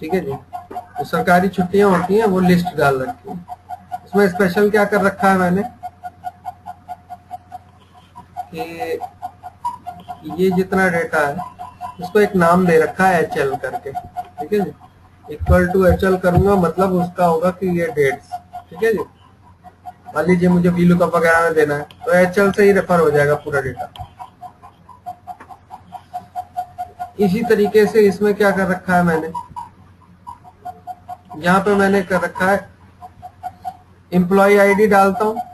ठीक है जी। तो सरकारी छुट्टियां होती हैं वो लिस्ट डाल रखी है। इसमें स्पेशल क्या कर रखा है मैंने कि ये जितना डेटा है इसको एक नाम दे रखा है HL करके, ठीक है जी। इक्वल टू HL करूंगा मतलब उसका होगा कि ये डेट्स, ठीक है जी। मान लीजिए मुझे VLookup वगैरह में देना है तो HL से ही रेफर हो जाएगा पूरा डेटा। इसी तरीके से इसमें क्या कर रखा है मैंने, यहाँ पे मैंने कर रखा है एम्प्लॉय ID डालता हूँ,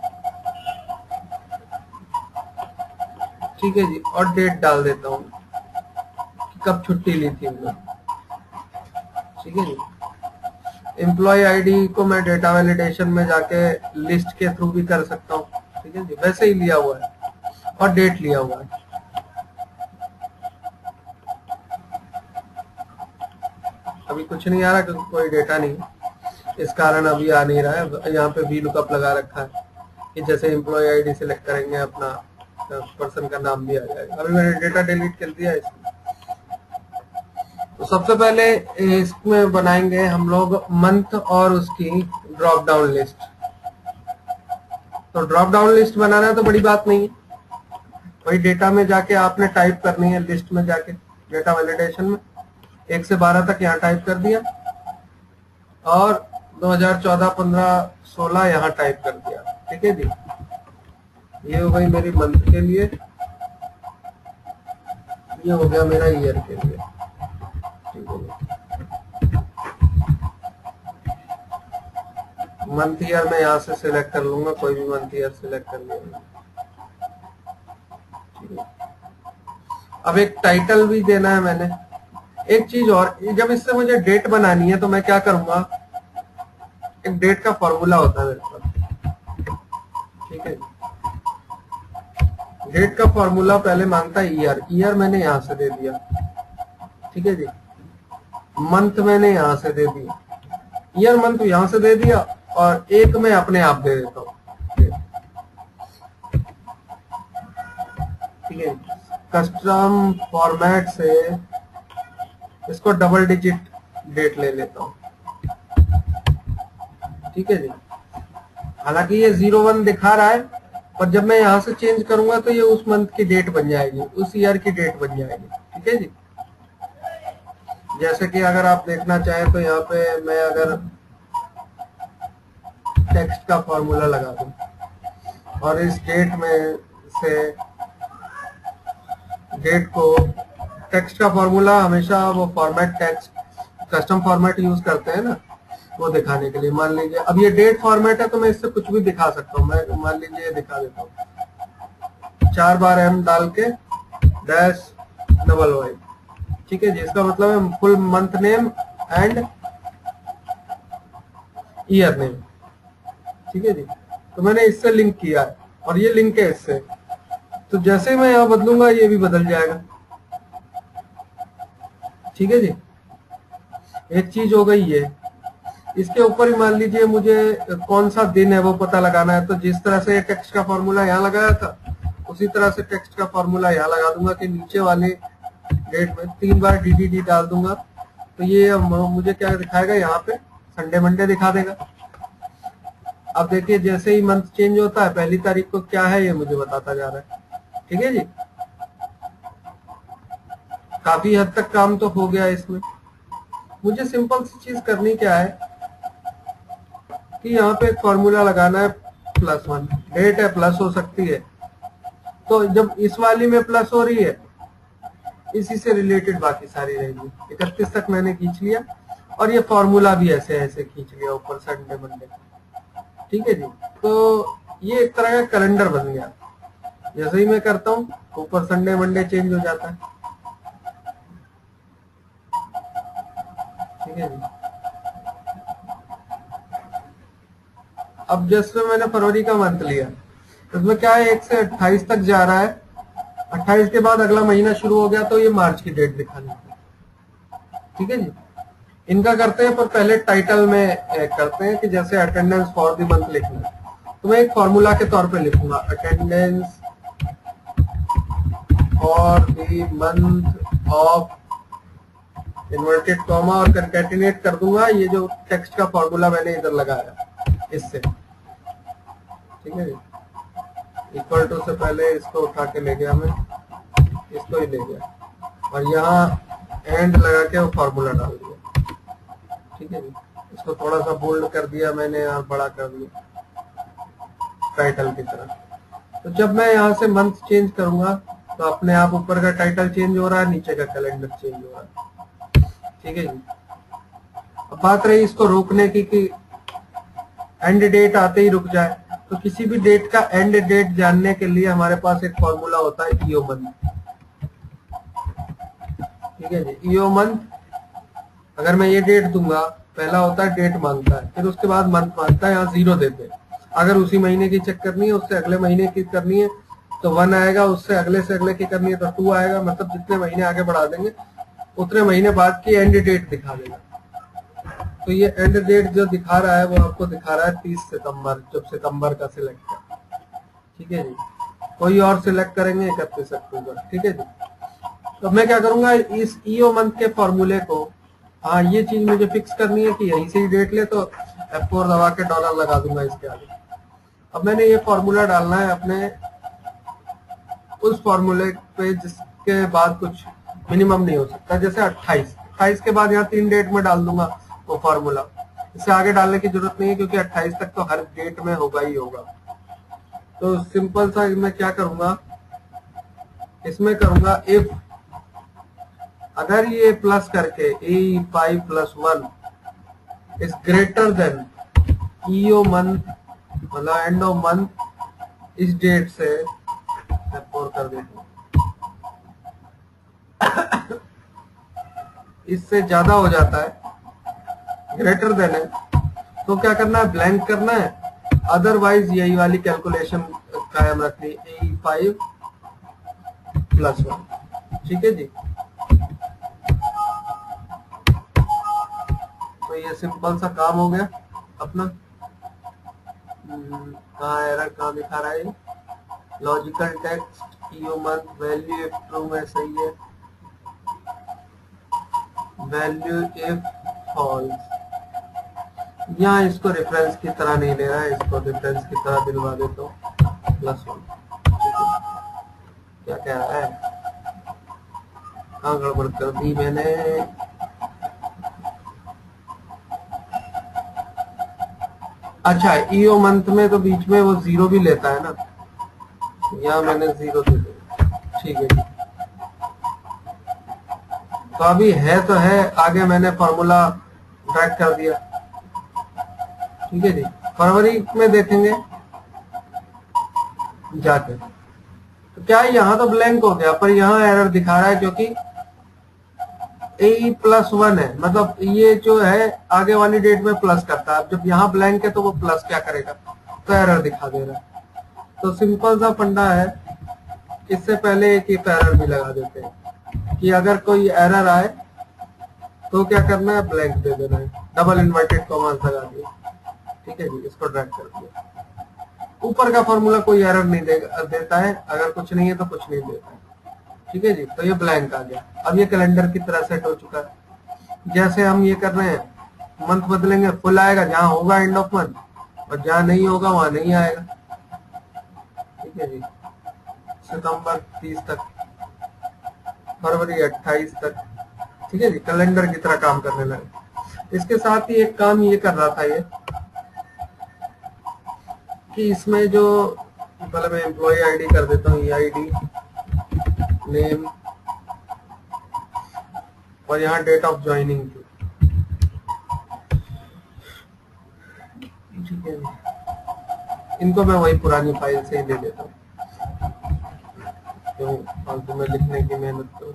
ठीक है जी, और डेट डाल देता हूँ कि कब छुट्टी ली थी हमने, ठीक है जी। एम्प्लॉय ID को मैं डेटा वैलिडेशन में जाके लिस्ट के थ्रू भी कर सकता हूँ, ठीक है जी, वैसे ही लिया हुआ है और डेट लिया हुआ है। अभी कुछ नहीं आ रहा क्योंकि कोई डेटा नहीं, इस कारण अभी आ नहीं रहा है। यहाँ पे VLookup लगा रखा है कि जैसे एम्प्लॉय ID सिलेक्ट करेंगे अपना पर्सन का नाम भी आ जाएगा। अभी मैंने डेटा डिलीट कर दिया इसमें। तो सबसे पहले इसमें बनाएंगे हम लोग मंथ और उसकी ड्रॉप डाउन लिस्ट। तो ड्रॉप डाउन लिस्ट बनाना तो बड़ी बात नहीं है, वही डेटा में जाके आपने टाइप करनी है, लिस्ट में जाके डेटा वैलिडेशन में 1 से 12 तक यहाँ टाइप कर दिया और 2014, 15, 16 यहाँ टाइप कर दिया, ठीक है जी। ये हो गई मेरी मंथ के लिए, ये हो गया मेरा ईयर के लिए, ठीक है। मंथ ईयर में यहाँ से सिलेक्ट कर लूंगा, कोई भी मंथ ईयर सिलेक्ट कर लिया। अब एक टाइटल भी देना है मैंने। एक चीज और, जब इससे मुझे डेट बनानी है तो मैं क्या करूंगा, एक डेट का फॉर्मूला होता है मेरे पास, ठीक है। डेट का फॉर्मूला पहले मांगता है ईयर, ईयर मैंने यहां से दे दिया, ठीक है जी। मंथ मैंने यहां से दे दिया, ईयर मंथ यहां से दे दिया और एक मैं अपने आप दे देता हूं, ठीक है। कस्टम फॉर्मेट से इसको डबल डिजिट डेट ले लेता हूं, ठीक है जी। हालांकि ये 01 दिखा रहा है पर जब मैं यहां से चेंज करूंगा तो ये उस मंथ की डेट बन जाएगी, उस ईयर की डेट बन जाएगी, ठीक है जी। जैसे कि अगर आप देखना चाहें तो यहाँ पे मैं अगर टेक्स्ट का फॉर्मूला लगा दूं और इस डेट में से डेट को, टेक्स्ट का फॉर्मूला हमेशा वो format text custom format use करते हैं ना, वो दिखाने के लिए। मान लीजिए अब ये डेट फॉर्मेट है तो मैं इससे कुछ भी दिखा सकता हूँ। मैं मान लीजिए ये दिखा देता हूँ 4 बार M डाल के -YY, ठीक है जी। इसका मतलब है full month name and year name, ठीक है जी। तो मैंने इससे लिंक किया है और ये लिंक है इससे, तो जैसे मैं यहाँ बदलूंगा ये भी बदल जाएगा, ठीक है जी। एक चीज हो गई ये, इसके ऊपर ही मान लीजिए मुझे कौन सा दिन है वो पता लगाना है, तो जिस तरह से टेक्स्ट का फॉर्मूला यहाँ लगाया था उसी तरह से टेक्स्ट का फॉर्मूला यहाँ लगा दूंगा कि नीचे वाले डेट में 3 बार DDD डाल दूंगा तो ये मुझे क्या दिखाएगा, यहाँ पे संडे मंडे दिखा देगा। अब देखिए जैसे ही मंथ चेंज होता है 1 तारीख को क्या है ये मुझे बताता जा रहा है, ठीक है जी। काफी हद तक काम तो हो गया इसमें। मुझे सिंपल सी चीज करनी क्या है कि यहाँ पे एक फॉर्मूला लगाना है +1, डेट है प्लस हो सकती है, तो जब इस वाली में प्लस हो रही है इसी से रिलेटेड बाकी सारी रहेगी। 31 तक मैंने खींच लिया और ये फॉर्मूला भी ऐसे ऐसे खींच लिया ऊपर संडे मंडे, ठीक है जी। तो ये एक तरह का कैलेंडर बन गया, जैसे ही मैं करता हूँ ऊपर संडे मंडे चेंज हो जाता है, ठीक है जी। अब जैसे मैंने फरवरी का मंथ लिया, उसमें क्या है 1 से 28 तक जा रहा है, 28 के बाद अगला महीना शुरू हो गया तो ये मार्च की डेट दिखानी है, ठीक है जी। इनका करते हैं पर पहले टाइटल में करते हैं कि जैसे अटेंडेंस फॉर द मंथ लिखना है तो मैं एक फॉर्मूला के तौर पे लिखूंगा, attendance for the month of inverted comma और कंकैटिनेट कर दूंगा ये जो टेक्स्ट का फॉर्मूला मैंने इधर लगाया इससे, ठीक है जी। इक्वल टू से पहले इसको उठा के ले गया मैं, इसको ही ले गया और यहाँ एंड लगा के वो फॉर्मूला डाल दिया, ठीक है जी। इसको थोड़ा सा बोल्ड कर दिया मैंने और बड़ा कर दिया टाइटल की तरह। तो जब मैं यहाँ से मंथ चेंज करूंगा तो अपने आप ऊपर का टाइटल चेंज हो रहा है, नीचे का कैलेंडर चेंज हो रहा है, ठीक है जी। अब बात रही इसको रोकने की कि एंड डेट आते ही रुक जाए, तो किसी भी डेट का एंड डेट जानने के लिए हमारे पास एक फॉर्मूला होता है ईओ मंथ, ठीक है जी। ईओ मंथ, अगर मैं ये डेट दूंगा, पहला होता है डेट मांगता है, फिर उसके बाद मंथ मांगता है, यहाँ 0 देते हैं। अगर उसी महीने की चेक करनी है, उससे अगले महीने की करनी है तो 1 आएगा, उससे अगले से अगले की करनी है तो 2 आएगा, मतलब जितने महीने आगे बढ़ा देंगे उतने महीने बाद की एंड डेट दिखा देगा। तो ये एंड डेट जो दिखा रहा है वो आपको दिखा रहा है 30 सितंबर, जब सितंबर का सिलेक्ट किया, ठीक है जी। कोई और सिलेक्ट करेंगे 31 अक्टूबर, ठीक है जी। तो मैं क्या करूंगा, इस ईओ मंथ के फॉर्मूले को, हाँ ये चीज मुझे फिक्स करनी है कि यहीं से ही डेट ले, तो F4 दबा के डॉलर लगा दूंगा इसके आगे। अब मैंने ये फॉर्मूला डालना है अपने उस फॉर्मूले पे जिसके बाद कुछ मिनिमम नहीं हो सकता, जैसे 28 के बाद यहाँ 3 डेट में डाल दूंगा वो फॉर्मूला। इससे आगे डालने की जरूरत नहीं है क्योंकि 28 तक तो हर डेट में होगा ही होगा। तो सिंपल सा मैं क्या करूंगा, इसमें करूंगा इफ अगर ये प्लस करके E5 + 1 is greater than E O month, मतलब एंड ऑफ मंथ इस डेट से, और कर देता हूं इससे ज्यादा हो जाता है, ग्रेटर देन है, तो क्या करना है, ब्लैंक करना है। अदरवाइज यही वाली कैलकुलेशन कायम रखनी, E5 + 1, ठीक है जी। तो ये सिंपल सा काम हो गया अपना। कहाँ एरर कहाँ दिखा रहा है, logical text E O month value if true में सही है, वैल्यू इफ फॉल्स। यहाँ इसको रेफरेंस की तरह नहीं ले रहा है, इसको रेफरेंस की तरह दिलवा देता हूँ +1, क्या कह रहा है, कहाँ गड़बड़ कर दी मैंने। अच्छा, ईओ मंथ में तो बीच में वो 0 भी लेता है ना, यहाँ मैंने 0 दे दिया, ठीक है जी। तो अभी है तो है, आगे मैंने फॉर्मूला ड्रैग कर दिया, ठीक है जी। फरवरी में देखेंगे जाके, तो क्या यहाँ तो ब्लैंक हो गया, पर यहाँ एरर दिखा रहा है क्योंकि E+1 है, मतलब ये जो है आगे वाली डेट में प्लस करता है। अब जब यहाँ ब्लैंक है तो वो प्लस क्या करेगा, तो एरर दिखा दे रहा है। तो सिंपल सा फंडा है, इससे पहले एक एरर भी लगा देते हैं कि अगर कोई एरर आए तो क्या करना है, ब्लैंक दे देना है, डबल इन्वर्टेड कॉमास लगा दिया, ठीक है जी। इसको ड्रैग कर दिया, ऊपर का फॉर्मूला कोई एरर नहीं देता है, अगर कुछ नहीं है तो कुछ नहीं देता है, ठीक है जी। तो ये ब्लैंक आ गया। अब ये कैलेंडर की तरह सेट हो चुका है। जैसे हम ये कर रहे हैं, मंथ बदलेंगे, फुल आएगा जहां होगा एंड ऑफ मंथ, और जहां नहीं होगा वहां नहीं आएगा, ठीक है जी। सितंबर 30 तक, फरवरी 28 तक, ठीक है जी। कैलेंडर की तरह काम करने लगे। इसके साथ ही एक काम ये कर रहा था ये कि इसमें जो, पहले मैं एम्प्लॉय आईडी कर देता हूँ, EID नेम, और यहाँ डेट ऑफ ज्वाइनिंग थी, ठीक है। इनको मैं वही पुरानी फाइल से ही ले लेता हूँ, क्यों फालतू में लिखने की मेहनत करूँ।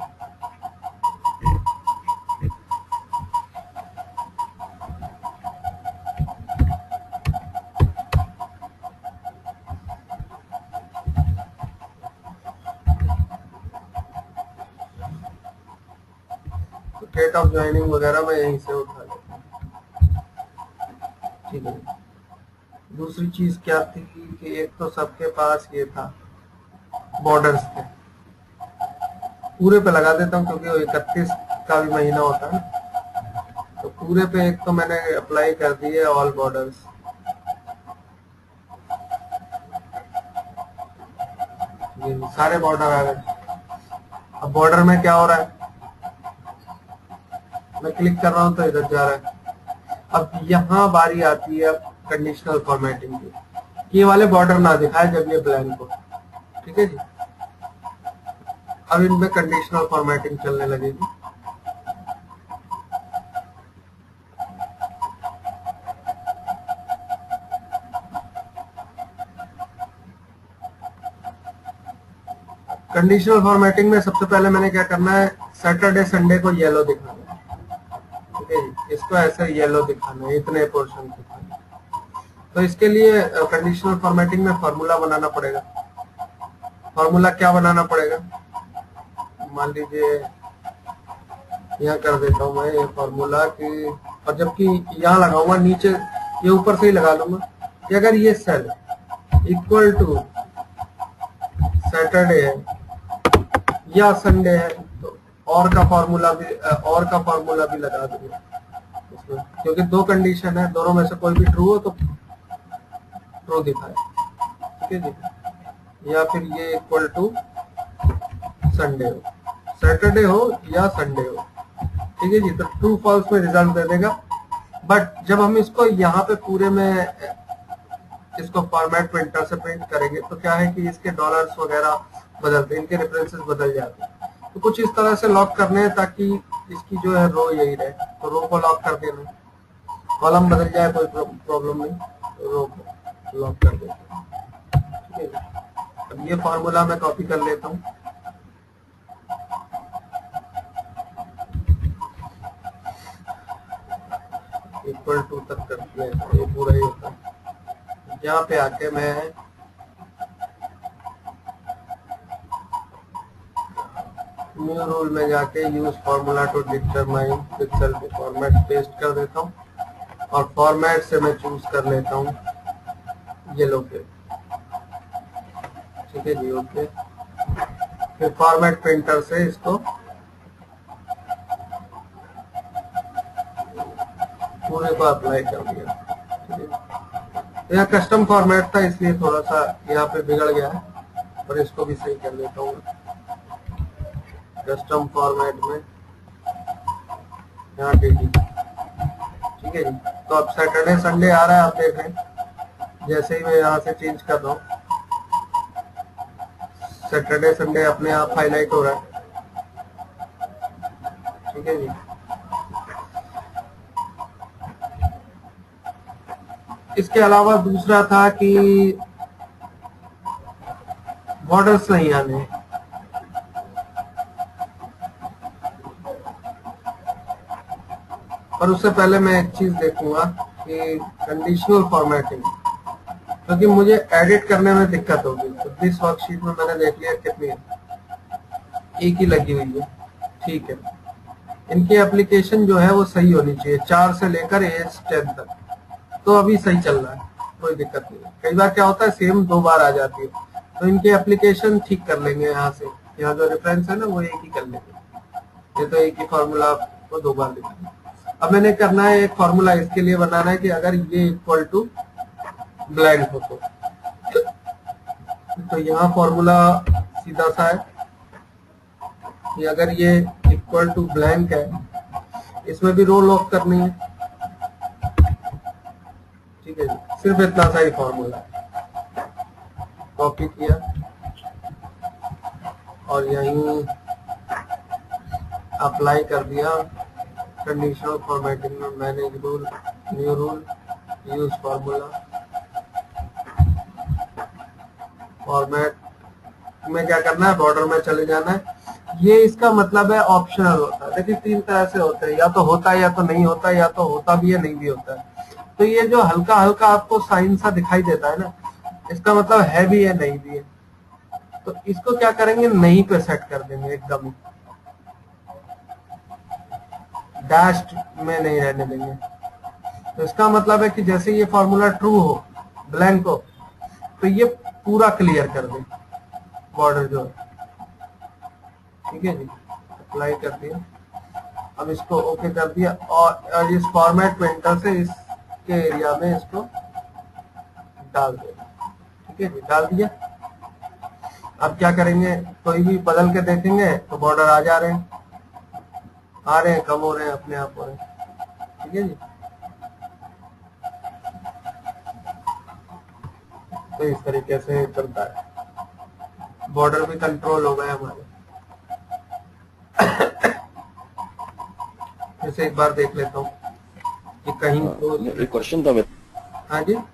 डेट ऑफ ज्वाइनिंग वगैरह मैं यहीं से उठा लेता हूँ, ठीक है। दूसरी चीज क्या थी कि एक तो सबके पास ये था, बॉर्डर्स थे, पूरे पे लगा देता हूँ क्योंकि वो 31 का भी महीना होता है, तो पूरे पे एक तो मैंने अप्लाई कर दी है ऑल बॉर्डर्स। ये सारे बॉर्डर आ गए। अब बॉर्डर में क्या हो रहा है, मैं क्लिक कर रहा हूं तो इधर जा रहा है। अब यहाँ बारी आती है कंडीशनल फॉर्मेटिंग की, ये वाले बॉर्डर ना दिखाए जब ये ब्लैंक हो। ठीक है जी, अब इनमें कंडीशनल फॉर्मेटिंग चलने लगेगी। कंडीशनल फॉर्मेटिंग में सबसे पहले मैंने क्या करना है, सैटरडे संडे को येलो दिखाना है। ठीक है जी, इसको ऐसे येलो दिखाना है, इतने पोर्शन दिखाना है। तो इसके लिए कंडीशनल फॉर्मेटिंग में फॉर्मूला बनाना पड़ेगा। फॉर्मूला क्या बनाना पड़ेगा, मान लीजिए यहाँ कर देता हूँ मैं ये फॉर्मूला की, और जबकि यहाँ लगाऊंगा नीचे, ये ऊपर से ही लगा लूंगा कि अगर ये सेल इक्वल टू सैटरडे है या संडे है तो और का फॉर्मूला भी लगा दूंगा इसमें, क्योंकि दो कंडीशन है, दोनों में से कोई भी ट्रू हो तो ट्रू दिखाए। ठीक है जी, या फिर ये इक्वल टू संडे हो, सैटरडे हो या संडे हो। ठीक है जी, तो ट्रू फॉल्स में रिजल्ट दे देगा। बट जब हम इसको यहाँ पे पूरे में इसको फॉर्मेट प्रिंटर से प्रिंट करेंगे तो क्या है कि इसके डॉलर्स वगैरह बदलते, इनके रेफरेंसेस बदल जाते हैं। तो कुछ इस तरह से लॉक करने हैं ताकि इसकी जो है रो यही रहे, तो रो को लॉक कर देना, कॉलम बदल जाए कोई प्रॉब्लम नहीं, तो रो को लॉक कर देते हैं। ठीक है, अब ये फॉर्मूला मैं कॉपी कर लेता हूँ। इक्वल टू तक कर दिया, ये पूरा ही होता है। यहाँ पे आके मैं न्यू रूल में जाके use formula to determine pixel को फॉर्मेट पेस्ट कर देता हूँ, और फॉर्मेट से मैं चूज कर लेता हूँ येलो पे। ठीक है जी, ओके। फिर फॉर्मेट प्रिंटर से इसको पूरे को अप्लाई कर दिया। यह कस्टम फॉर्मेट था इसलिए थोड़ा सा यहाँ पे बिगड़ गया है, और इसको भी सही कर लेता हूँ कस्टम फॉर्मेट में, यहाँ डेली। ठीक है जी, तो अब सैटरडे संडे आ रहा है, आप देख रहे हैं। जैसे ही मैं यहाँ से चेंज कर रहा हूँ, सैटरडे संडे अपने आप हाईलाइट हो रहा है। ठीक है जी, इसके अलावा दूसरा था कि बॉर्डर्स नहीं आने, और उससे पहले मैं एक चीज देखूंगा कि कंडीशनल फॉर्मेटिंग, क्योंकि मुझे एडिट करने में दिक्कत होगी। तो दिस वर्कशीट में मैंने देख लिया कितनी है, एक ही लगी हुई है। ठीक है, इनकी एप्लीकेशन जो है वो सही होनी चाहिए, 4 से लेकर एज 10 तक, तो अभी सही चल रहा है, कोई दिक्कत नहीं है। कई बार क्या होता है सेम 2 बार आ जाती है, तो इनकी एप्लीकेशन ठीक कर लेंगे। यहाँ से यहाँ जो रेफरेंस है ना वो एक ही कर लेंगे, ये तो एक ही फॉर्मूला आपको 2 बार लिखना है। अब मैंने करना है एक फॉर्मूला इसके लिए बनाना है कि अगर ये इक्वल टू ब्लैंक हो तो यहाँ फॉर्मूला सीधा सा है कि अगर ये इक्वल टू ब्लैंक है, इसमें भी रो लॉक करनी है। ठीक है जी, सिर्फ इतना सा ही फॉर्मूला कॉपी किया और यहीं अप्लाई कर दिया। कंडीशनल फॉर्मेटिंग में manage rule, new rule, use formula, format में क्या करना है, बॉर्डर में चले जाना है। ये इसका मतलब है ऑप्शनल होता है। देखिए 3 तरह से होता है, या तो होता है या तो नहीं होता, या तो होता भी है नहीं भी होता है। तो ये जो हल्का हल्का आपको साइन सा दिखाई देता है ना, इसका मतलब है भी है नहीं भी है। तो इसको क्या करेंगे, नहीं पे सेट कर देंगे, एकदम डैश्ड में नहीं रहने देंगे। तो इसका मतलब है कि जैसे ये फॉर्मूला ट्रू हो, ब्लैंक हो, तो ये पूरा क्लियर कर दे बॉर्डर जो है। ठीक है जी, अप्लाई कर दिया। अब इसको ओके कर दिया और इस फॉर्मेट प्रिंटर से इसके एरिया में इसको डाल देना। ठीक है जी, डाल दिया। अब क्या करेंगे, कोई भी बदल के देखेंगे तो बॉर्डर आ जा रहे हैं, कम हो रहे हैं, अपने आप हो रहे हैं। ठीक है जी, तो इस तरीके से चलता है, बॉर्डर भी कंट्रोल हो गए हमारे। फिर से एक बार देख लेता हूँ कि कहीं तो एक क्वेश्चन था मेरा। हाँ जी,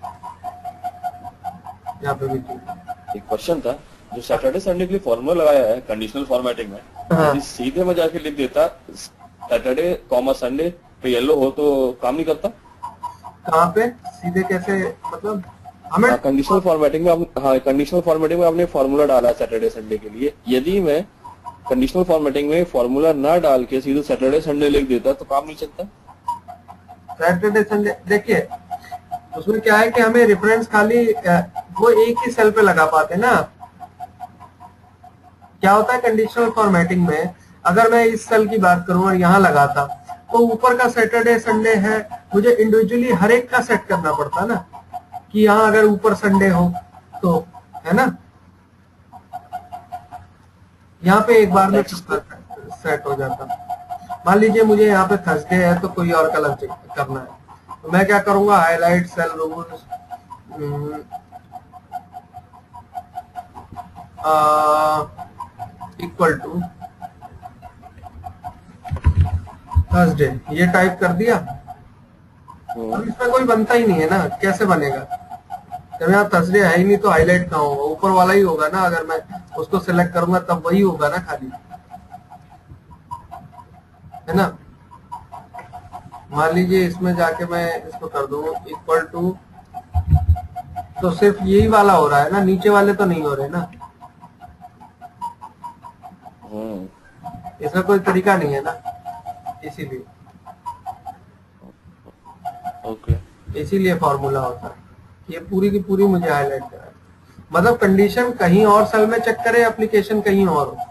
यहाँ पे भी एक क्वेश्चन था, जो सैटरडे संडे के लिए फॉर्मूला लगाया है कंडीशनल फॉर्मेटिंग में, यदि सीधे में जाके लिख देता सैटरडे कॉमा संडे पे येलो हो तो काम नहीं करता? कहाँ पे सीधे कैसे, मतलब हमें कंडीशनल फॉर्मेटिंग में कंडीशनल फॉर्मेटिंग में आपने फॉर्मूला डाला सैटरडे संडे के लिए, यदि मैं कंडीशनल फॉर्मेटिंग में फॉर्मूला ना डाल के सीधे सैटरडे संडे लिख देता तो काम नहीं चलता? सैटरडे संडे देखिए, उसमें क्या है कि हमें रेफरेंस खाली वो एक ही सेल पे लगा पाते ना। क्या होता है कंडीशनल फॉर्मेटिंग में, अगर मैं इस सेल की बात करूं और यहाँ लगाता तो ऊपर का सैटरडे संडे है, मुझे इंडिविजुअली हर एक का सेट करना पड़ता ना, कि यहाँ अगर ऊपर संडे हो तो, है ना, यहाँ पे एक बार में सेट हो जाता। मान लीजिए मुझे यहाँ पे थर्सडे है तो कोई और कलर करना है, तो मैं क्या करूंगा, highlight cell rules equal to Thursday, ये टाइप कर दिया। अब इसमें कोई बनता ही नहीं है ना, कैसे बनेगा जब यहाँ थर्सडे है ही नहीं, तो हाईलाइट कहाँ होगा, ऊपर वाला ही होगा ना। अगर मैं उसको सिलेक्ट करूंगा तब वही होगा ना खाली, है ना। मान लीजिए इसमें जाके मैं इसको कर दूं इक्वल टू, तो सिर्फ यही वाला हो रहा है ना, नीचे वाले तो नहीं हो रहे ना। इसका कोई तरीका नहीं है ना, इसीलिए इसीलिए फॉर्मूला होता है। ये पूरी की पूरी मुझे हाईलाइट करा है, मतलब कंडीशन कहीं और सेल में चेक करे, एप्लीकेशन कहीं और हो।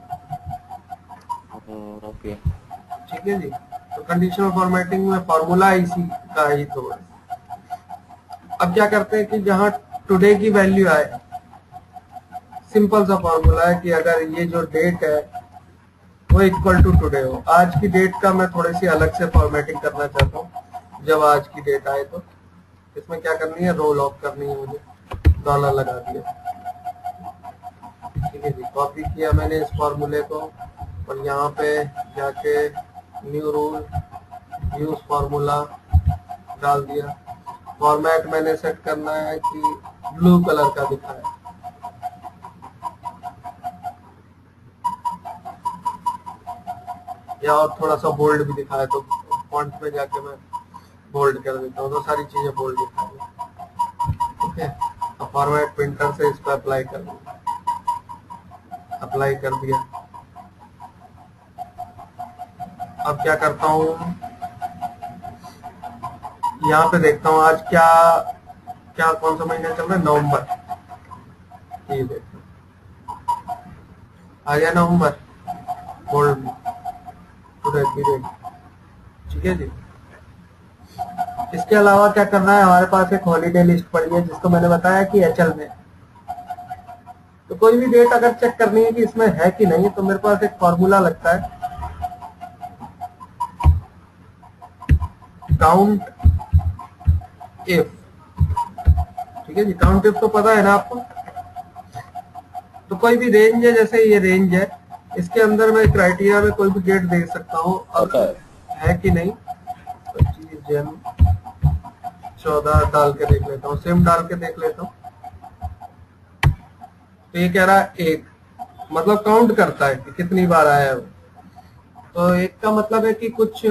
ठीक है जी, तो कंडीशनल फॉर्मेटिंग में फॉर्मूला इसी का ही तो है। अब क्या करते हैं कि जहां टुडे की वैल्यू आए, सिंपल सा फॉर्मूला है कि अगर ये जो डेट है वो इक्वल टू टुडे हो। आज की डेट का मैं थोड़ी सी अलग से फॉर्मेटिंग करना चाहता हूँ। जब आज की डेट आए तो इसमें क्या करनी है, रोल ऑफ करनी है मुझे, डॉलर लगा दिया। ठीक है जी, कॉपी किया मैंने इस फॉर्मूले को और यहाँ पे जाके न्यू रूल यूज फॉर्मूला डाल दिया। फॉर्मेट मैंने सेट करना है कि ब्लू कलर का दिखाए, या और थोड़ा सा बोल्ड भी दिखाए, तो फॉन्ट में जाके मैं बोल्ड कर देता हूँ, तो सारी चीजें बोल्ड दिखाएंगे। ठीक है, अब फॉर्मेट प्रिंटर से इस पर अप्लाई कर दूंगा, अप्लाई कर दिया। अब क्या करता हूँ, यहाँ पे देखता हूँ आज क्या क्या कौन सा महीना चल रहा है, नवंबर। ये देखो आ गया नवंबर, बोल्ड पीरियड। ठीक है जी, इसके अलावा क्या करना है, हमारे पास एक हॉलीडे लिस्ट पड़ी है जिसको मैंने बताया कि एचएल में, तो कोई भी डेट अगर चेक करनी है कि इसमें है कि नहीं, तो मेरे पास एक फॉर्मूला लगता है, काउंट इफ। ठीक है जी, काउंट इफ तो पता है ना आपको। तो कोई भी रेंज है, जैसे ये रेंज है, इसके अंदर मैं क्राइटेरिया में कोई भी डेट देख सकता हूँ, अगर है कि नहीं। 25 जन 14 डाल के देख लेता हूँ, सिम डाल के देख लेता हूँ। तो ये कह रहा है एक, मतलब काउंट करता है कि कितनी बार आया है वो। तो एक का मतलब है कि कुछ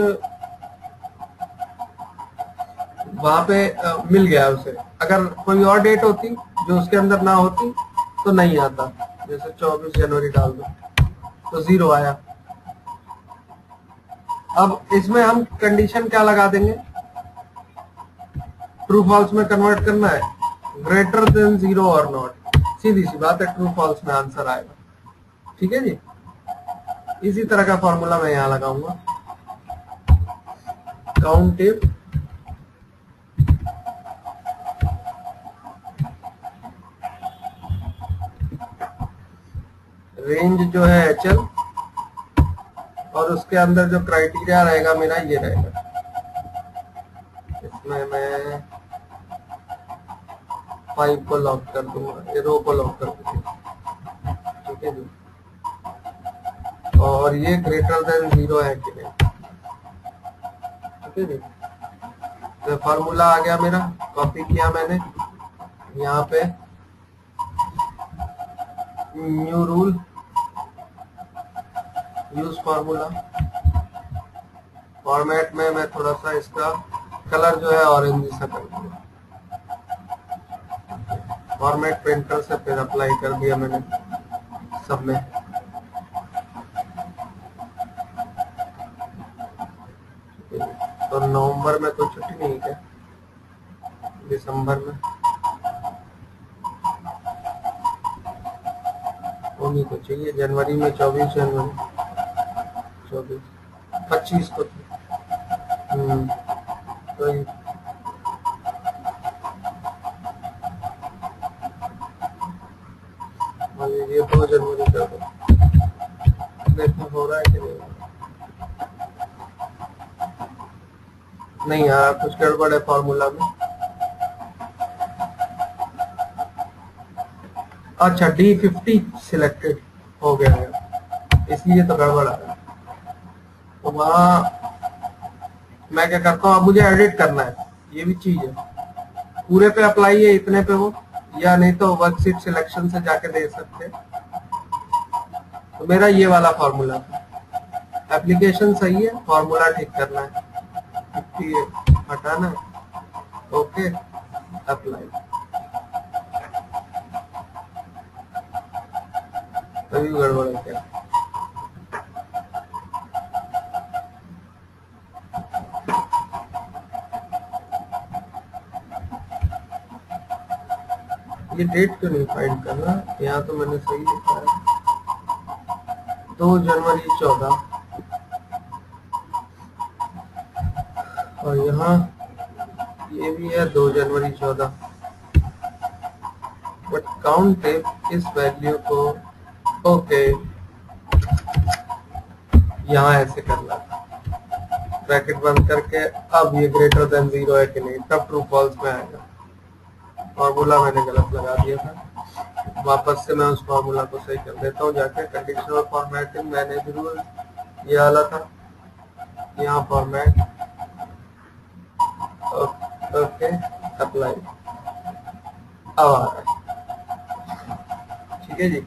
वहां पे मिल गया उसे। अगर कोई और डेट होती जो उसके अंदर ना होती तो नहीं आता, जैसे 24 जनवरी डाल दो तो 0 आया। अब इसमें हम कंडीशन क्या लगा देंगे, ट्रू फॉल्स में कन्वर्ट करना है, ग्रेटर देन 0 और नॉट। सीधी सी बात है, ट्रू फॉल्स में आंसर आएगा। ठीक है जी, इसी तरह का फॉर्मूला मैं यहाँ लगाऊंगा। काउंट इफ रेंज जो है HL और उसके अंदर जो क्राइटेरिया रहेगा मेरा ये रहेगा, इसमें मैं 5 को लॉक कर दूंगा, ये रो को लॉक कर दूंगा, ठीक है जी। और ये ग्रेटर देन 0 है कि नहीं, ठीक है जी। तो फार्मूला आ गया मेरा, कॉपी किया मैंने, यहाँ पे new rule, use formula, format में मैं थोड़ा सा इसका कलर जो है ऑरेंज सा कर दूंगा, फॉर्मेट प्रिंटर से फिर अप्लाई कर दिया मैंने सब में। तो नवंबर में कोई छुट्टी नहीं क्या, दिसंबर में होनी तो चाहिए, जनवरी में 24 जनवरी 25 को थी। तो ये 2 जनवरी कर दो, देखो हो रहा है कि नहीं। नहीं यार कुछ गड़बड़ है फॉर्मूला में। अच्छा D50 सिलेक्टेड हो गया है, इसलिए तो गड़बड़ आ रहा है। तो वहाँ मैं क्या करता हूँ, अब मुझे एडिट करना है, ये भी चीज है, पूरे पे अप्लाई है इतने पे हो, या नहीं तो वर्कशीट सिलेक्शन से जाके दे सकते हैं। तो मेरा ये वाला फॉर्मूला था, एप्लीकेशन सही है, फॉर्मूला ठीक करना है, 50 हटाना है, ओके अप्लाई, तभी गड़बड़ है क्या। ये डेट क्यों नहीं फाइंड करना, यहाँ तो मैंने सही लिखा है 2 जनवरी 14, और यहाँ ये भी है 2 जनवरी 14, बट काउंट इस वैल्यू को ओके यहाँ ऐसे करना था, ब्रैकेट बंद करके। अब ये ग्रेटर देन 0 है कि नहीं, तब ट्रू फॉल्स में आएगा। फॉर्मूला मैंने गलत लगा दिया था, वापस से मैं उस फॉर्मूला को सही कर देता हूँ जाके। कंडीशनल फॉर्मेटिंग मैनेज रूल ये वाला था, यहाँ फॉर्मेट, ओके अप्लाई, अब आ रहा है, ठीक है जी,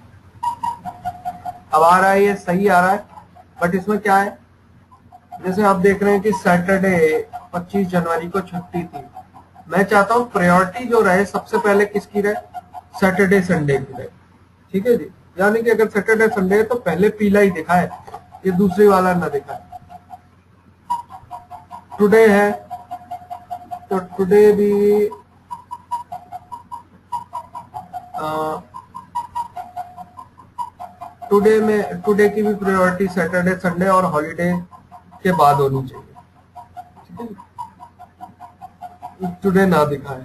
अब आ रहा है, ये सही आ रहा है। बट इसमें क्या है, जैसे आप देख रहे हैं कि सैटरडे 25 जनवरी को छुट्टी थी, मैं चाहता हूं प्रायोरिटी जो रहे सबसे पहले किसकी रहे, सैटरडे संडे की रहे, ठीक है जी। यानी कि अगर सैटरडे संडे है तो पहले पीला ही दिखाए, ये दूसरी वाला ना दिखाए। टुडे है तो टुडे भी टुडे की भी प्रायोरिटी सैटरडे संडे और हॉलीडे के बाद होनी चाहिए, ठीक है। टुडे ना दिखाए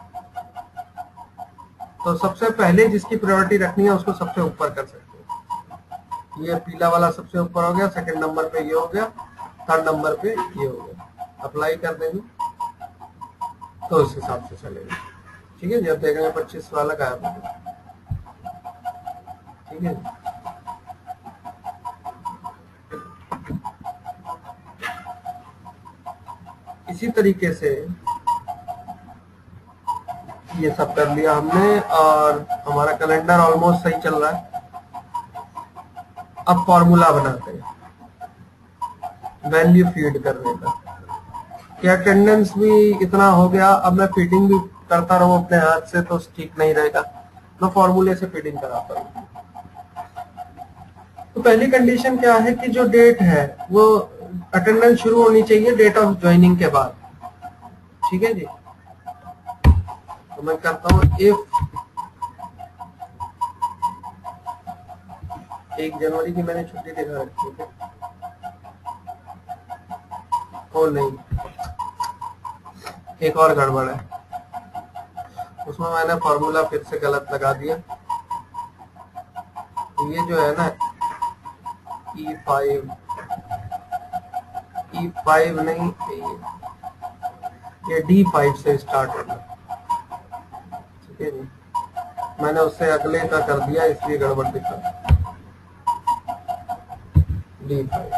तो सबसे पहले जिसकी प्रायोरिटी रखनी है उसको सबसे ऊपर कर सकते हैं। ये पीला वाला सबसे ऊपर हो गया, सेकंड नंबर पे ये हो गया, थर्ड नंबर पे ये हो गया, अप्लाई कर देंगे तो उस हिसाब से चलेगा, ठीक है। जब देखेंगे 25 वाला गायब हो गया, ठीक है। इसी तरीके से ये सब कर लिया हमने और हमारा कैलेंडर ऑलमोस्ट सही चल रहा है। अब फॉर्मूला बनाते हैं वैल्यू फीड करने का, कि अटेंडेंस भी इतना हो गया, अब मैं फीडिंग भी करता रहूं अपने हाथ से तो ठीक नहीं रहेगा, मैं फॉर्मूले से फीडिंग कराता हूं। तो पहली कंडीशन क्या है कि जो डेट है वो अटेंडेंस शुरू होनी चाहिए डेट ऑफ ज्वाइनिंग के बाद, ठीक है जी। तो मैं करता हूं इफ 1 जनवरी की मैंने छुट्टी दिखा रखी है, ओ नहीं, एक और गड़बड़ है, उसमें मैंने फॉर्मूला फिर से गलत लगा दिया। ये जो है ना E5 नहीं, ये D5 से स्टार्ट होगा, ठीक है जी। मैंने उससे अगले का कर दिया इसलिए गड़बड़ दिखा। D5,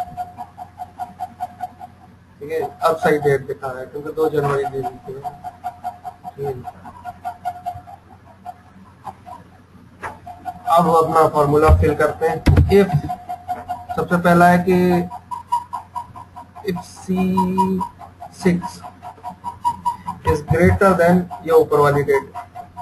ठीक है। अब सही डेट दिखा रहा है क्योंकि 2 जनवरी दे दी थी, ठीक है। अब अपना फॉर्मूला फिल करते हैं। इफ सबसे पहला है कि if C6 is greater then, ये ऊपर वाली डेट,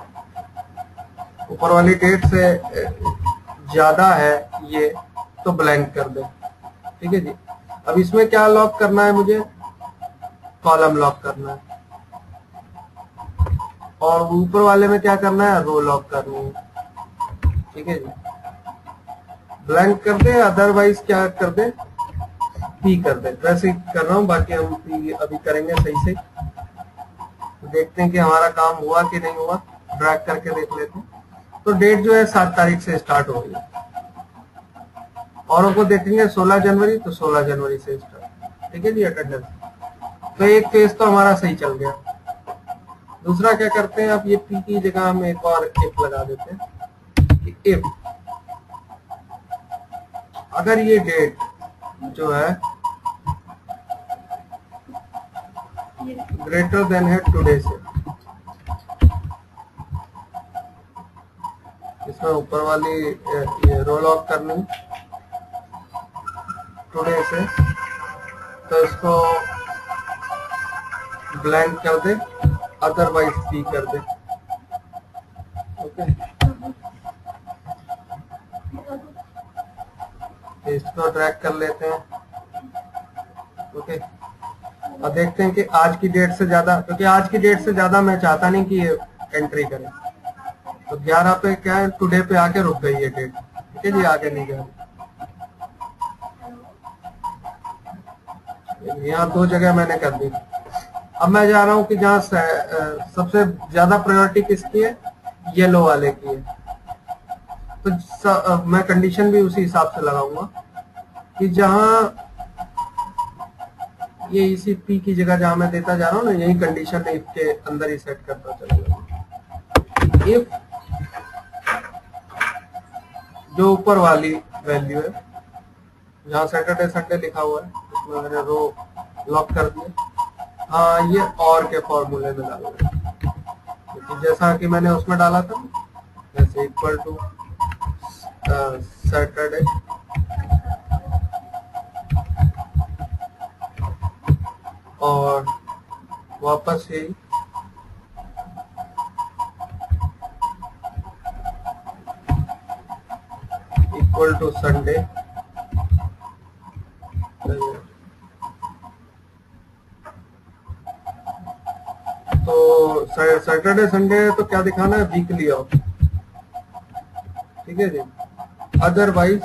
ऊपर वाली डेट से ज्यादा है ये, तो ब्लैंक कर दे, ठीक है जी। अब इसमें क्या लॉक करना है मुझे, कॉलम लॉक करना है, और ऊपर वाले में क्या करना है, रो लॉक करनी है, ठीक है जी। ब्लैंक कर दे, अदरवाइज क्या कर दे, पी कर दे। वैसे ही कर रहा हूँ, बाकी हम पी अभी करेंगे सही से। देखते हैं कि हमारा काम हुआ कि नहीं हुआ, ड्रैग करके देख लेते हैं। तो डेट जो है 7 तारीख से स्टार्ट हो गई है, औरों को देखेंगे 16 जनवरी, तो 16 जनवरी से स्टार्ट, ठीक है जी। अटेंडेंस तो एक फेज तो हमारा सही चल गया। दूसरा क्या करते हैं, अब ये पी की जगह हम एक और इफ लगा देते हैं कि इफ अगर ये डेट जो है ग्रेटर देन है टुडे से, इसमें ऊपर वाली ये रो लॉक करनी टुडे से, तो इसको ब्लैंक कर दे, अदरवाइज पी कर दे, ओके। इसको ड्रैग कर लेते हैं, ओके। और देखते हैं कि आज की डेट से ज्यादा, क्योंकि आज की डेट से ज्यादा मैं चाहता नहीं कि ये एंट्री करे। तो 11 पे क्या है, टुडे पे आके रुक गई ये डेट, ठीक है जी, आगे नहीं गया। यहाँ 2 जगह मैंने कर दी। अब मैं जा रहा हूँ कि जहाँ सबसे ज्यादा प्रायोरिटी किसकी है, येलो वाले की है। तो मैं कंडीशन भी उसी हिसाब से लगाऊंगा कि जहाँ ये इसी पी की जगह जहां मैं देता जा रहा हूँ ना, यही कंडीशन इफ के अंदर ही सेट करता चलेगा। इफ जो ऊपर वाली वैल्यू है, जहाँ सैटरडे संडे लिखा हुआ है, उसमें मैंने रो लॉक कर दिया। हाँ, ये और के फॉर्मूले में डाला, क्योंकि जैसा कि मैंने उसमें डाला था, जैसे इक्वल टू सैटरडे और वापस ही इक्वल टू संडे। तो सैटरडे संडे तो क्या दिखाना है, वीकली ऑफ, ठीक है जी। अदरवाइज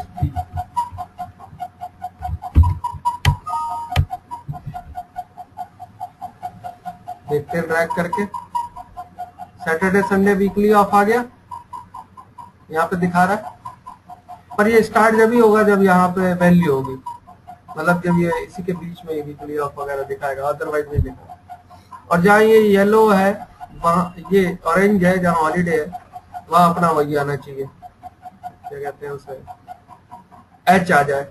देखते हैं ड्रैग करके, सैटरडे संडे वीकली ऑफ आ गया, यहाँ पे दिखा रहा है। पर ये स्टार्ट जब ही होगा जब यहाँ पे वैल्यू होगी, मतलब जब ये इसी के बीच में वीकली ऑफ वगैरह दिखाएगा, अदरवाइज नहीं दिखाएगा। और जहाँ ये येलो है, वहाँ ये ऑरेंज है, जहाँ हॉलीडे है, वहाँ अपना वही आना चाहिए, क्या कहते हैं उसे, एच आ जाए।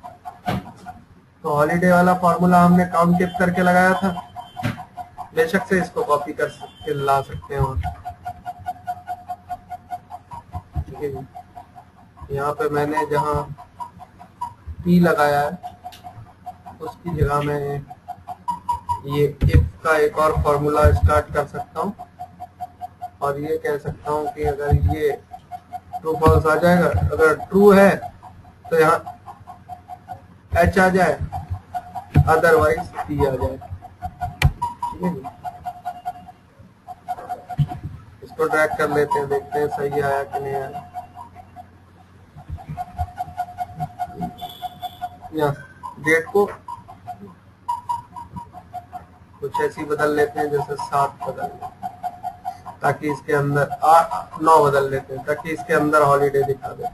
तो हॉलीडे वाला फॉर्मूला हमने काउंट टिप करके लगाया था, बेशक से इसको कॉपी कर सकते ला सकते हैं वहाँ, ठीक है जी। यहाँ पे मैंने जहाँ पी लगाया है उसकी जगह में ये इफ का एक और फॉर्मूला स्टार्ट कर सकता हूँ, और ये कह सकता हूँ कि अगर ये ट्रू फॉल्स आ जाएगा, अगर ट्रू है तो यहाँ एच आ जाए, अदरवाइज पी आ जाए, ठीक है जी। इसको ड्रैग कर लेते हैं, देखते हैं सही आया कि नहीं आया। यहाँ डेट को कुछ ऐसी बदल लेते हैं जैसे 7 बदल लेते हैं ताकि इसके अंदर 9 बदल लेते हैं ताकि इसके अंदर हॉलीडे दिखा दे।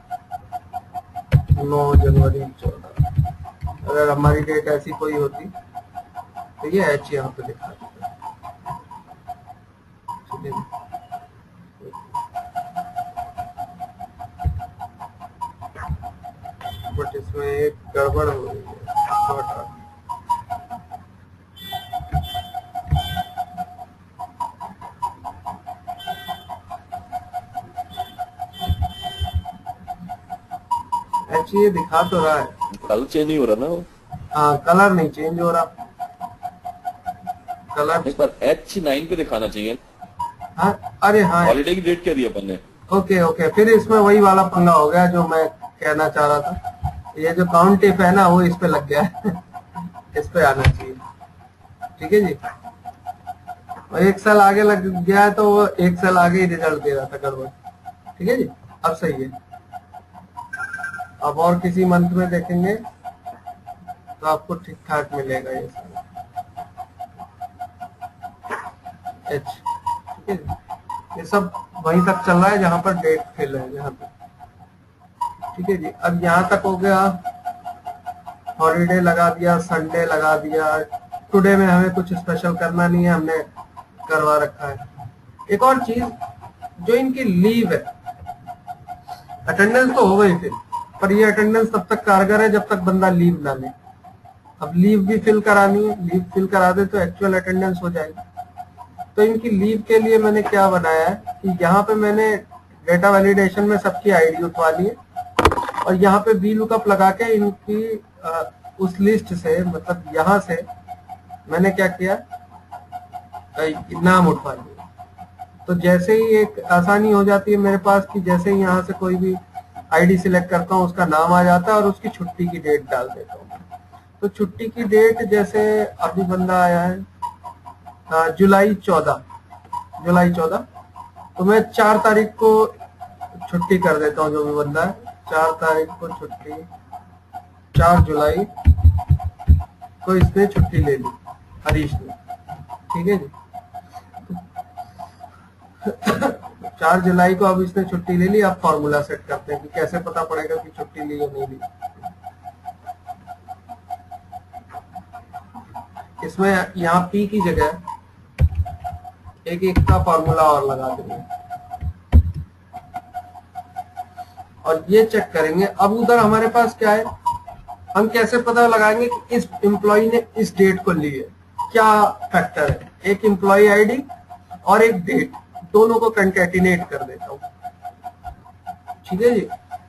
9 जनवरी 14। अगर हमारी डेट ऐसी कोई होती तो ये एच यहाँ पे दिखा देता। ठीक है, बट इसमें एक गड़बड़ हो रही है। एच ये दिखा तो रहा है, कलर चेंज नहीं हो रहा ना वो। हाँ, कलर नहीं चेंज हो रहा। कलर एक बार H9 पे दिखाना चाहिए। हाँ, अरे हाँ, हॉलीडे की डेट क्या दी अपन ने? ओके ओके, फिर इसमें वही वाला पंगा हो गया जो मैं कहना चाह रहा था। ये जो काउंट टिप है ना, वो इस पे लग गया है। इस पे आना चाहिए। ठीक है जी, और एक साल आगे लग गया है तो वो एक साल आगे ही रिजल्ट दे रहा था गड़बड़। ठीक है जी, अब सही है। अब और किसी मंथ में देखेंगे तो आपको ठीक ठाक मिलेगा ये सारा एच। ठीक है जी, ये सब वहीं तक चल रहा है जहां पर डेट फिल है यहाँ पे। ठीक है जी, अब यहाँ तक हो गया। हॉलीडे लगा दिया, संडे लगा दिया। टुडे में हमें कुछ स्पेशल करना नहीं है, हमने करवा रखा है। एक और चीज, जो इनकी लीव है, अटेंडेंस तो हो गई फिर, पर ये अटेंडेंस तब तक कारगर है जब तक बंदा लीव ना ले। अब लीव भी फिल करानी है, लीव फिल करा दे तो एक्चुअल अटेंडेंस हो जाएगी। तो इनकी लीव के लिए मैंने क्या बनाया है कि यहाँ पे मैंने डेटा वैलिडेशन में सबकी आईडी उठवा ली है और यहाँ पे VLookup लगा के इनकी उस लिस्ट से, मतलब यहाँ से मैंने क्या किया, नाम उठवा लिया। तो जैसे ही एक आसानी हो जाती है मेरे पास कि जैसे ही यहाँ से कोई भी आईडी सिलेक्ट करता हूँ उसका नाम आ जाता है और उसकी छुट्टी की डेट डाल देता हूँ। तो छुट्टी की डेट जैसे अभी बंदा आया है जुलाई 14, तो मैं 4 तारीख को छुट्टी कर देता हूँ। जो भी बंदा है 4 तारीख को छुट्टी, 4 जुलाई को इसने छुट्टी ले ली, हरीश ने। ठीक है जी, 4 जुलाई को अब इसने छुट्टी ले ली। अब फॉर्मूला सेट करते हैं कि कैसे पता पड़ेगा कि छुट्टी ली या नहीं ली। इसमें यहाँ पी की जगह एक का फॉर्मूला और लगा देंगे और ये चेक करेंगे। अब उधर हमारे पास क्या है, हम कैसे पता लगाएंगे कि इस एम्प्लॉय ने इस डेट को ली है। क्या फैक्टर है, एक एम्प्लॉय आईडी और एक डेट, दोनों को कंकैटिनेट कर देता हूं। ठीक है जी,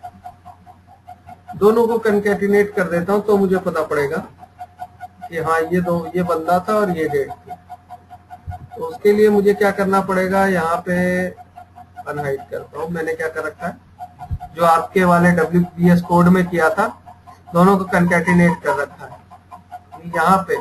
दोनों को कंकैटिनेट कर देता हूं तो मुझे पता पड़ेगा कि हाँ ये बंदा था और ये डेट थी। तो उसके लिए मुझे क्या करना पड़ेगा, यहाँ पे अनहाइड करता हूँ। मैंने क्या कर रखा है, जो आपके वाले WPS कोड में किया था, दोनों को कंकैटिनेट कर रखा है। यहाँ पे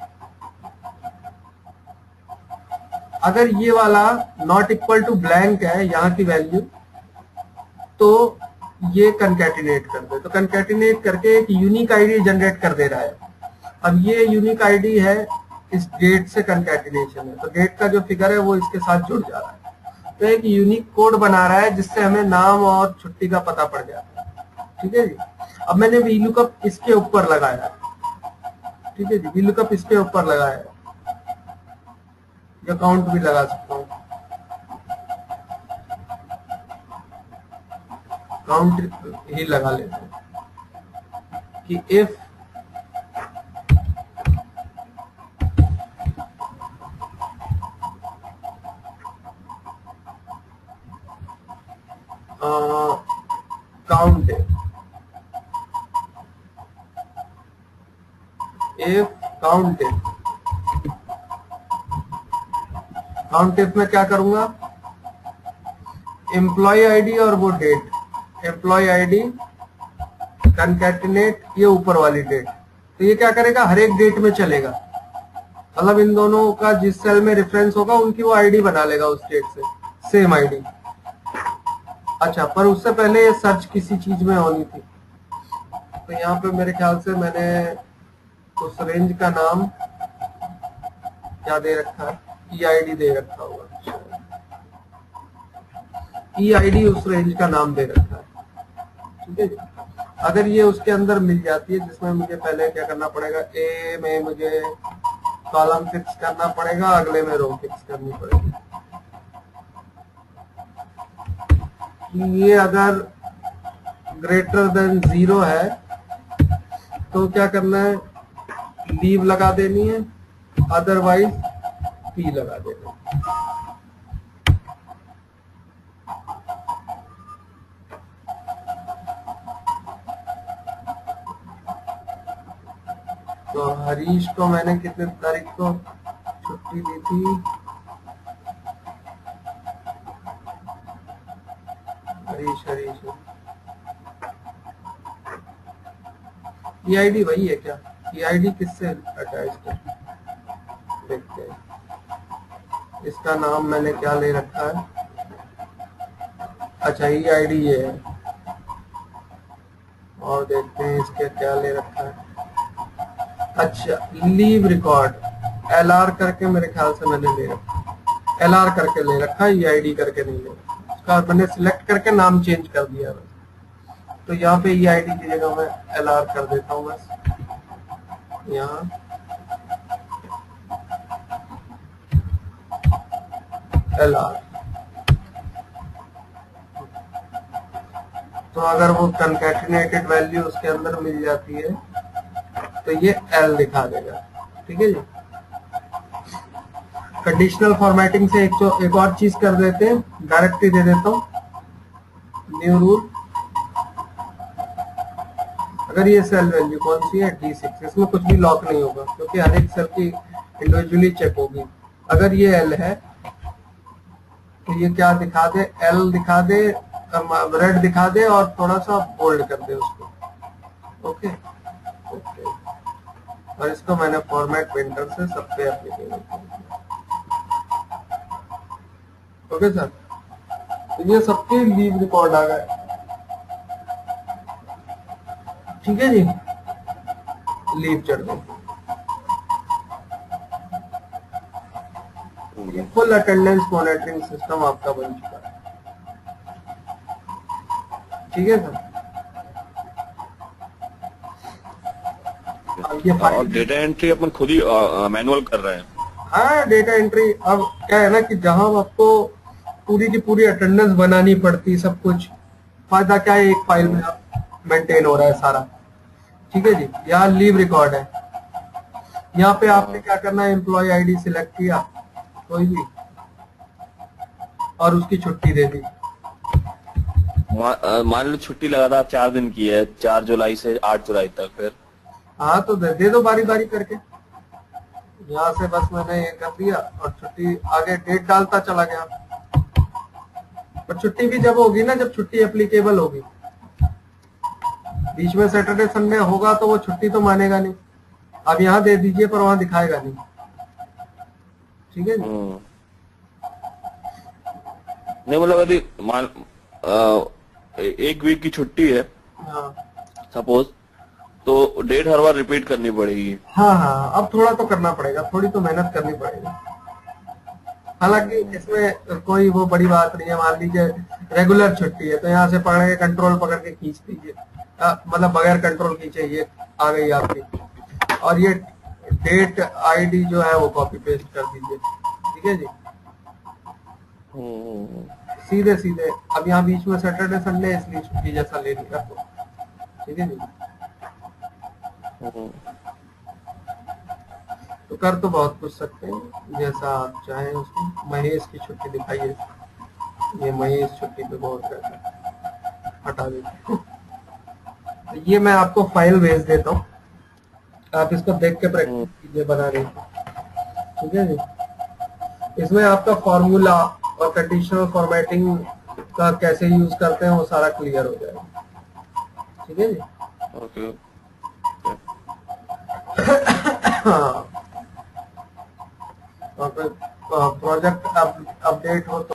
अगर ये वाला नॉट इक्वल टू ब्लैंक है यहाँ की वैल्यू, तो ये कंकैटिनेट कर दे। तो कंकैटिनेट करके एक यूनिक आईडी जनरेट कर दे रहा है। अब ये यूनिक आईडी है, इस डेट से कंकैटिनेशन है, तो डेट का जो फिगर है वो इसके साथ जुड़ जा रहा है। तो एक यूनिक कोड बना रहा है जिससे हमें नाम और छुट्टी का पता पड़ जाता है। ठीक है जी, अब मैंने VLookup इसके ऊपर लगाया। ठीक है जी, VLookup इसके ऊपर लगाया, या काउंट भी लगा सकता हूँ। काउंट ही लगा लेते हैं कि इफ काउंट इफ में क्या करूंगा, एम्प्लॉय आईडी और वो डेट, एम्प्लॉय आईडी कंकैटिनेट ये ऊपर वाली डेट। तो ये क्या करेगा, हर एक डेट में चलेगा, मतलब इन दोनों का जिस सेल में रेफरेंस होगा उनकी वो आईडी बना लेगा उस डेट से, सेम आईडी। अच्छा, पर उससे पहले ये सर्च किसी चीज में होनी थी। तो यहाँ पे मेरे ख्याल से मैंने उस रेंज का नाम क्या दे रखा है, EID दे रखा होगा, EID उस रेंज का नाम दे रखा है। ठीक है जी। अगर ये उसके अंदर मिल जाती है, जिसमें मुझे पहले क्या करना पड़ेगा, ए में मुझे कॉलम फिक्स करना पड़ेगा, अगले में रो फिक्स करनी पड़ेगी। ये अगर ग्रेटर देन 0 है तो क्या करना है, लीव लगा देनी है, अदरवाइज P लगा देना है। तो हरीश को मैंने कितने तारीख को छुट्टी दी थी, हरीश EID वही है क्या, EID किससे अटैच्ड है, देखते हैं। इसका नाम मैंने क्या ले रखा है, अच्छा EID ये है, और देखते हैं इसके क्या ले रखा है। अच्छा, लीव रिकॉर्ड LR करके मेरे ख्याल से मैंने ले रखा, LR करके ले रखा है, EID करके नहीं ले रखा। उसका मैंने सिलेक्ट करके नाम चेंज कर दिया बस। तो यहाँ पे EID की जगह मैं LR कर देता हूँ बस, यहाँ LR। तो अगर वो कंकैटिनेटेड वैल्यू उसके अंदर मिल जाती है तो ये L दिखा देगा। ठीक है जी। कंडीशनल फॉर्मेटिंग से एक और चीज कर देते हैं, डायरेक्टली दे देता हूँ न्यू रूल। अगर ये सेल वैल्यू कौन सी है, D6, इसमें कुछ भी लॉक नहीं होगा क्योंकि हर एक सेल की इंडिविजुअली चेक होगी। अगर ये L है तो ये क्या दिखा दे, L दिखा दे, रेड दिखा दे और थोड़ा सा बोल्ड कर दे उसको। ओके ओके, और इसको मैंने फॉर्मेट पेंटर से सब पे एप्लीकेबल कर दिया। ओके सर, तो ये सबके लीव रिकॉर्ड आ गए। ठीक है जी, लीव चढ़ गई। फुल अटेंडेंस मॉनिटरिंग सिस्टम आपका बन चुका है। ठीक है सर। ये और डेटा एंट्री अपन खुद ही मैनुअल कर रहे हैं। हाँ, डेटा एंट्री अब क्या है ना कि जहां आपको पूरी की पूरी अटेंडेंस बनानी पड़ती, सब कुछ फायदा क्या है, एक फाइल में मेंटेन हो रहा है सारा। ठीक है जी। यहाँ लीव रिकॉर्ड है, यहाँ पे आपने क्या करना है, एम्प्लॉय ID सिलेक्ट किया कोई भी और उसकी छुट्टी दे दी। मान लो छुट्टी लगातार 4 दिन की है, 4 जुलाई से 8 जुलाई तक, फिर हाँ तो दे दो बारी बारी करके। यहाँ से बस मैंने ये कर दिया और छुट्टी आगे डेट डालता चला गया। पर छुट्टी भी जब होगी ना, जब छुट्टी एप्लीकेबल होगी। बीच में सैटरडे संडे होगा तो वो छुट्टी तो मानेगा नहीं। अब यहाँ दे दीजिए पर वहां दिखाएगा नहीं। ठीक है जी। नहीं मतलब यदि मान 1 वीक की छुट्टी है, हाँ सपोज, तो डेट हर बार रिपीट करनी पड़ेगी। हाँ, अब थोड़ा तो करना पड़ेगा, थोड़ी तो मेहनत करनी पड़ेगी। हालांकि इसमें कोई वो बड़ी बात नहीं है। मान लीजिए रेगुलर छुट्टी है तो यहाँ से पकड़ के कंट्रोल पकड़ के खींच दीजिए, मतलब बगैर कंट्रोल खींचे ये आ गई आपकी, और ये डेट ID जो है वो कॉपी पेस्ट कर दीजिए। ठीक है जी, सीधे सीधे। अब यहाँ बीच में सैटरडे संडे इसलिए छुट्टी जैसा ले लिया तो। ठीक है जी। तो कर तो बहुत कुछ सकते हैं जैसा आप चाहें उसमें। महेश की छुट्टी दिखाइए, ये महेश छुट्टी पे बहुत रहता है, हटा दीजिए। ये मैं आपको फाइल भेज देता हूँ, आप इसको देख के प्रैक्टिस कीजिए बनाने की। ठीक है जी। इसमें आपका फॉर्मूला और कंडीशनल फॉर्मेटिंग का कैसे यूज करते हैं वो सारा क्लियर हो जाएगा। ठीक है जी। ओके। हाँ, और प्रोजेक्ट अपडेट हो तो